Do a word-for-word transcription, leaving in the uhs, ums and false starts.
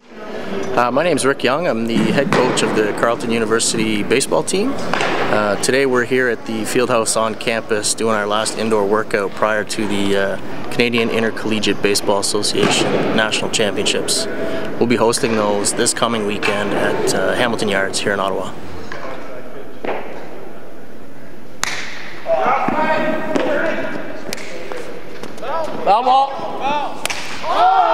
Uh, my name is Rick Young. I'm the head coach of the Carleton University baseball team. Uh, today we're here at the Field House on campus doing our last indoor workout prior to the uh, Canadian Intercollegiate Baseball Association National Championships. We'll be hosting those this coming weekend at uh, Hamilton Yards here in Ottawa. Foul ball. Foul.